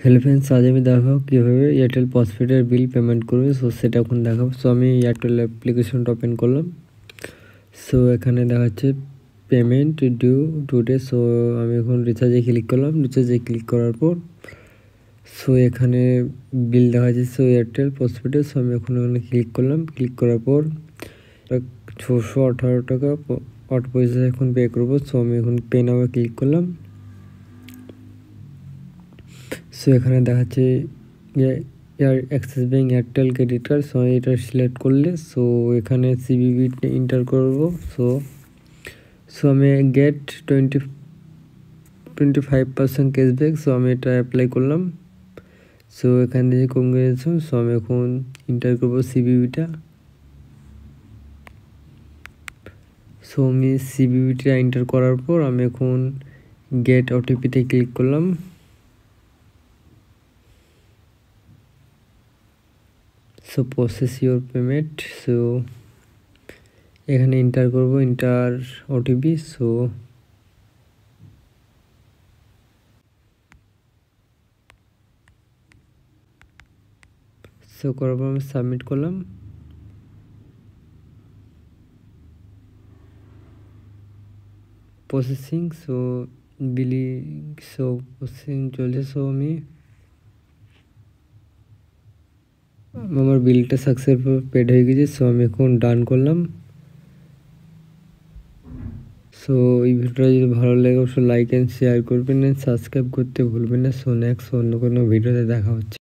Hello friends, আজ আমি দেখাবো কীভাবে এয়ারটেল পোস্টপেডের বিল পেমেন্ট করবে। সো সেটা এখন দেখাবো। সো আমি এয়ারটেল অ্যাপ্লিকেশনটা ওপেন করলাম। সো এখানে দেখাচ্ছে পেমেন্ট ডিউ টুডে। সো আমি এখন রিচার্জে ক্লিক করলাম। রিচার্জে ক্লিক করার পর সো এখানে বিল দেখা যাচ্ছে। So Airtel পোস্টপেডে। সো আমি এখন এখানে ক্লিক করলাম। ক্লিক করার পর 618 টাকা 8 পয়সা এখন পে করবো। সো আমি এখন পে নামে ক্লিক করলাম। সো এখানে দেখাচ্ছে Axis bank Airtel credit card. So এটা সিলেক্ট করলে সো এখানে সিবিবি এন্টার করব। সো আমি গেট 25% ক্যাশব্যাক। সো আমি এটা অ্যাপ্লাই করলাম। সো এখান থেকে কংগ্রেচুলেশন। সো আমি এখন এন্টার করব সিবিবিটা। সো আমি সিবিবিটা এন্টার করার পর আমি এখন গেট ওটিপিতে ক্লিক করলাম। So process your payment. So এখানে এন্টার করব এন্টার ওটিপি। সো করার পর আমি সাবমিট করলাম। Processing. So billing. So processing চলছে। সো আমি আমার বিলটা সাকসেসফুল পেড হয়ে গেছে। সো আমি এখন ডান করলাম। সো এই ভিডিওটা যদি ভালো লাগে অবশ্যই লাইক অ্যান্ড শেয়ার করবেন, সাবস্ক্রাইব করতে ভুলবেন না। সো নেক্সট অন্য কোনো ভিডিওতে দেখা হচ্ছে।